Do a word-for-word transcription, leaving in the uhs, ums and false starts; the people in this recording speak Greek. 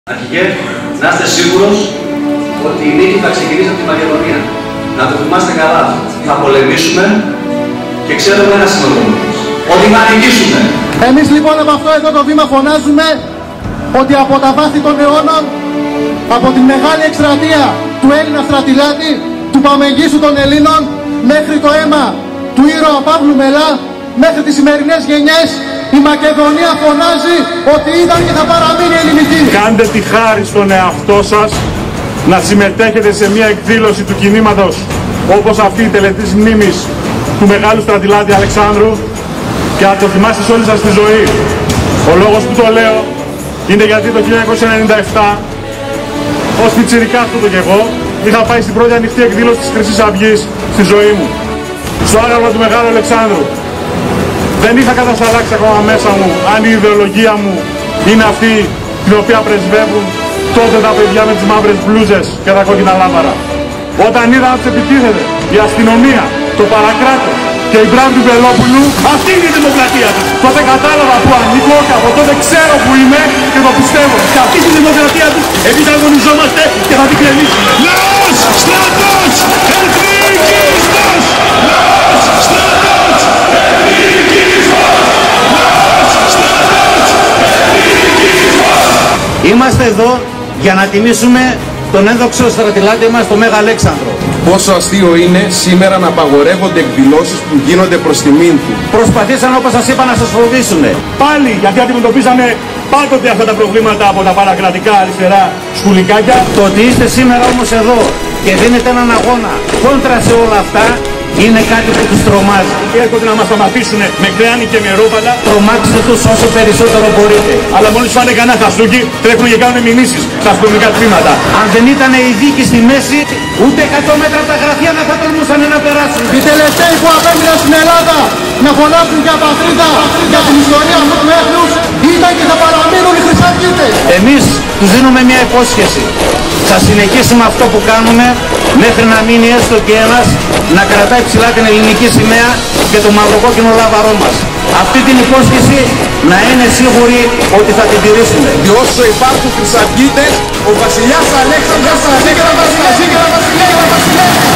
Αρχηγέ, να είστε σίγουρος ότι η νίκη θα ξεκινήσει από τη Μακεδονία. Να το θυμάστε καλά. Θα πολεμήσουμε και ξέρουμε ένα σύνολο. Ότι θα νικήσουμε. Εμείς λοιπόν από αυτό εδώ το βήμα φωνάζουμε ότι από τα βάθη των αιώνων, από τη μεγάλη εκστρατεία του Έλληνα στρατηλάτη, του Παμεγγίστου των Ελλήνων, μέχρι το αίμα του ήρωα Παύλου Μελά, μέχρι τις σημερινές γενιές, η Μακεδονία φωνάζει ότι ήταν και θα παραμείνει ελληνική. Κάντε τη χάρη στον εαυτό σας να συμμετέχετε σε μια εκδήλωση του κινήματος όπως αυτή η τελετής μνήμης του μεγάλου στρατηλάτη Αλεξάνδρου και να το θυμάστε σε όλη σας τη ζωή. Ο λόγος που το λέω είναι γιατί το χίλια εννιακόσια ενενήντα επτά ως πιτσιρικάς του και εγώ είχα πάει στην πρώτη ανοιχτή εκδήλωση της Χρυσής Αυγής στη ζωή μου. Στο άγαλμα του Μεγάλου Αλεξάνδρου. Δεν είχα κατασταλάξει ακόμα μέσα μου αν η ιδεολογία μου είναι αυτή την οποία πρεσβεύουν τότε τα παιδιά με τις μαύρες μπλούζες και τα κόκκινα λάμαρα. Όταν είδα να τους επιτίθεται η αστυνομία, το παρακράτος και η μπράβη του Βελόπουλου, αυτή είναι η δημοκρατία τους. Τότε κατάλαβα που ανήκω και από τότε ξέρω που είμαι και το πιστεύω. Και αυτή είναι η δημοκρατία τους, εμείς αγωνιζόμαστε και θα την κρεμίσουμε. Λαός, στρατός, εθνικισμός! Λαός, στρατός, εθνικισμός! Λαός, στρατός, εθνικισμός! Είμαστε εδώ για να τιμήσουμε τον ένδοξο στρατηλάτη μας, τον Μέγα Αλέξανδρο. Πόσο αστείο είναι σήμερα να απαγορεύονται εκδηλώσεις που γίνονται προς τιμήν του. Προσπαθήσαν, όπως σας είπα, να σας φοβήσουν. Πάλι γιατί αντιμετωπίζαμε πάντοτε αυτά τα προβλήματα από τα παρακρατικά αριστερά σκουλικάκια. Το ότι είστε σήμερα όμως εδώ και δίνετε έναν αγώνα κόντρα σε όλα αυτά είναι κάτι που τους τρομάζει. Έρχονται να μας σταματήσουν με κρέανη και με ρόπαλα. Τρομάξτε τους όσο περισσότερο μπορείτε. Αλλά μόλις φάνε κανένα χαστούκι τρέχουν και κάνουν μηνύσεις στα αστυνομικά τμήματα. Αν δεν ήταν η δίκη στη μέση, ούτε εκατό μέτρα από τα γραφεία δεν θα τολμούσαν να περάσουν. Οι τελευταίοι που απέμειναν στην Ελλάδα να φωνάζουν για πατρίδα, για την ιστορία αυτού του έθνους, ήταν και θα παραμείνουν οι χρυσαυγίτες. Εμείς τους δίνουμε μια υπόσχεση. Θα συνεχίσουμε αυτό που κάνουμε μέχρι να μείνει έστω και ένας να κρατάει ψηλά την ελληνική σημαία και το μαυροκόκκινο λάβαρό μας. Αυτή την υπόσχεση να είναι σίγουροι ότι θα την τηρήσουμε. Και όσο υπάρχουν χρυσαυγίτες, ο βασιλιάς Αλέξανδρος θα ζει και να βασιλεύει.